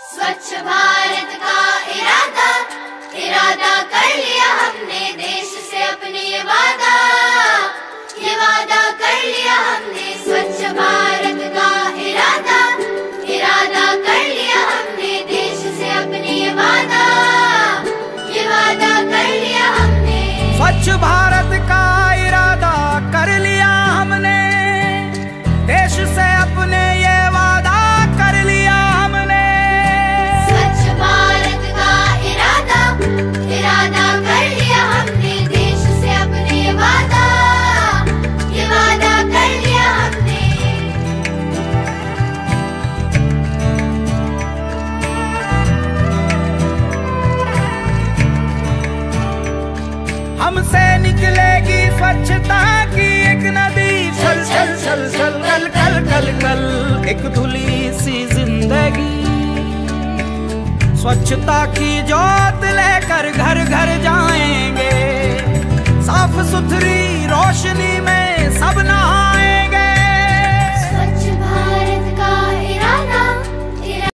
स्वच्छ भारत का इरादा इरादा कर लिया हमने, देश से अपने ये वादा कर लिया हमने। स्वच्छ भारत का इरादा इरादा कर लिया हमने, देश से अपने ये वादा कर लिया हमने। स्वच्छ भारत का इरादा कर लिया हमने, देश से अपने ये वादा कर लिया हमने। स्वच्छ भारत का इरादा इरादा कर लिया हमने, देश से अपने ये वादा कर लिया हमने। हमसे निकलेगी स्वच्छता की एक नदी, छल छल छल छल कल कल कल कल एक धुली सी जिंदगी। स्वच्छता की जोत लेकर घर घर जाएंगे, साफ सुथरी रोशनी में सब नहा